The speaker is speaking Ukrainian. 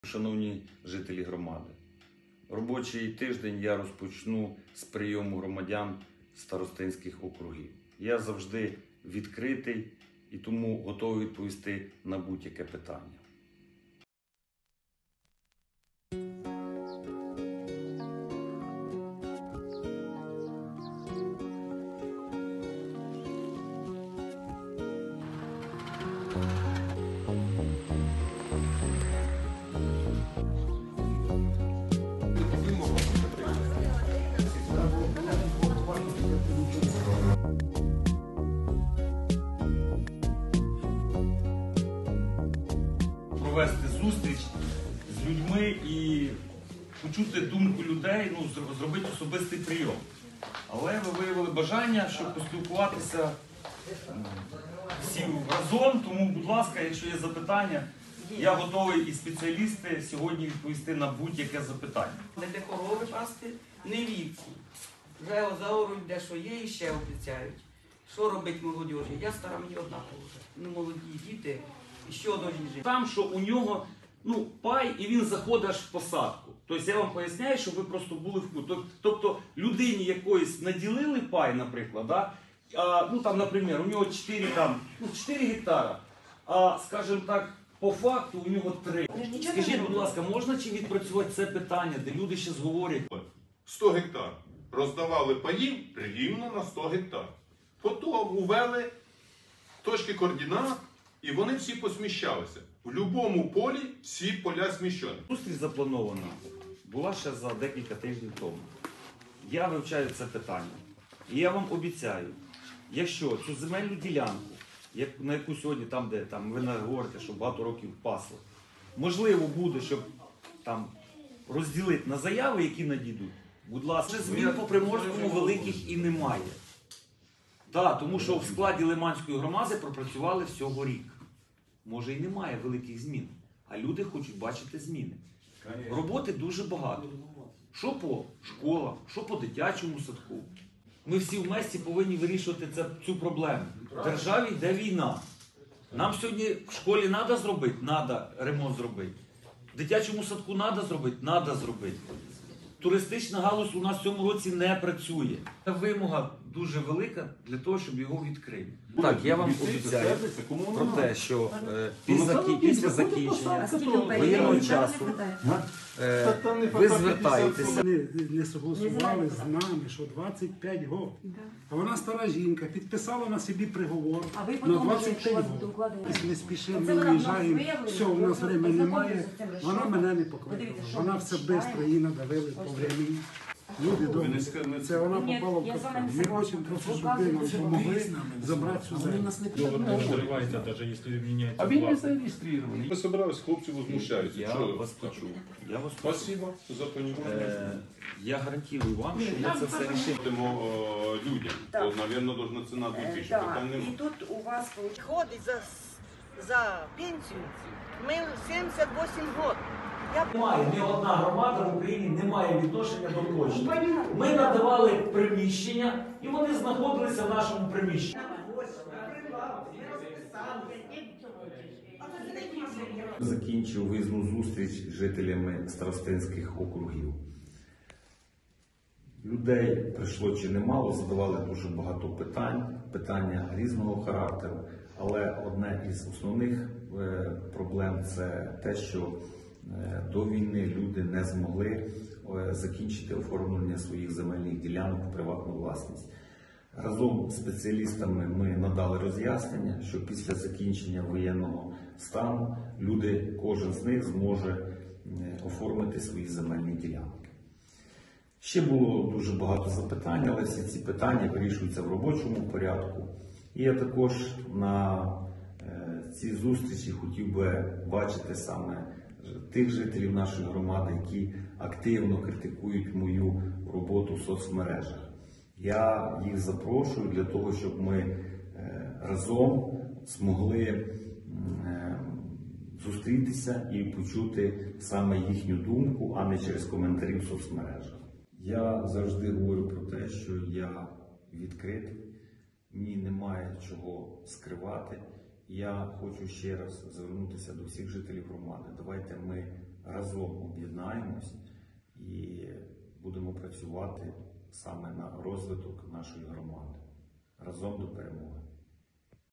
Шановні жителі громади, робочий тиждень я розпочну з прийому громадян старостинських округів. Я завжди відкритий і тому готовий відповісти на будь-яке питання. Провести зустріч з людьми і почути думку людей, зробити особистий прийом. Але ви виявили бажання, щоб поспілкуватися всі разом, тому, будь ласка, якщо є запитання, я готовий і спеціалісти сьогодні відповісти на будь-яке запитання. Не де корови пасти, не вівці. Вже заорують де що є і ще обіцяють. Що робить молодіжі? Я стара, мені однаково вже. Молоді діти, і що должні жити. Там, що у нього пай, і він заходить аж в посадку. Тобто я вам поясняю, щоб ви просто були в курсі. Тобто людині якоїсь наділили пай, наприклад, наприклад, у нього 4 гектара, а, скажімо так, по факту у нього 3. Скажіть, будь ласка, можна чи відпрацювати це питання, де люди ще говорять? 100 гектар. Роздавали паїв рівно на 100 гектар. Потім увели точки координат, і вони всі посміщалися. В будь-якому полі всі поля зміщені. Зустріч запланована була ще за декілька тижнів тому. Я вивчаю це питання. І я вам обіцяю, якщо цю земельну ділянку, на яку сьогодні ви говорите, що багато років пасли, можливо буде, щоб розділити на заяви, які надійдуть, будь ласка, змін по Приморському великих і немає. Так, тому що в складі Лиманської громади пропрацювали всього рік. Може і немає великих змін, а люди хочуть бачити зміни. Роботи дуже багато. Що по школам, що по дитячому садку. Ми всі в місті повинні вирішувати цю проблему. В державі йде війна. Нам сьогодні в школі треба зробити? Треба ремонт зробити. В дитячому садку треба зробити? Треба зробити. Туристична галузь у нас в цьому році не працює. Вимога дуже велика для того, щоб його відкрити. Так, я вам обіцяю про те, що після закінчення воєнного часу ви звертаєтеся. Вони не согласували з нами, що 25 років. А вона стара жінка, підписала на собі приговор на 25 років. Ми спішимо, ми виїжджаємо, все, у нас времени немає, вона мене не покликала. Вона все швидко її надавили по времени. Люди добрі, це вона попала в капкан. Ми хочемо просто, щоб ви нам допомогли забрати цю землю. А він не зареєстрований. Ми збирались, хлопці возмущаються. Я вас почув. Спасибо за розуміння. Я гарантую вам, що ми це все рішимо. Людям, то, мабуть, должна ціна 2000. І тут у вас виходить за пенсію, ми 78 років. Немає, ні одна громада в Україні не має відношення до площі. Ми надавали приміщення, і вони знаходилися в нашому приміщенні. Закінчив виїзну зустріч з жителями старостинських округів. Людей прийшло чи немало, задавали дуже багато питання різного характеру, але одне із основних проблем – це те, що до війни люди не змогли закінчити оформлення своїх земельних ділянок в приватну власність. Разом з спеціалістами ми надали роз'яснення, що після закінчення воєнного стану люди, кожен з них зможе оформити свої земельні ділянки. Ще було дуже багато запитань, але всі ці питання вирішуються в робочому порядку. І я також на цій зустрічі хотів би бачити саме тих жителів нашої громади, які активно критикують мою роботу в соцмережах. Я їх запрошую для того, щоб ми разом змогли зустрітися і почути саме їхню думку, а не через коментарі в соцмережах. Я завжди говорю про те, що я відкритий, мені немає чого скривати. Я хочу ще раз звернутися до всіх жителів громади. Давайте ми разом об'єднаємось і будемо працювати саме на розвиток нашої громади. Разом до перемоги.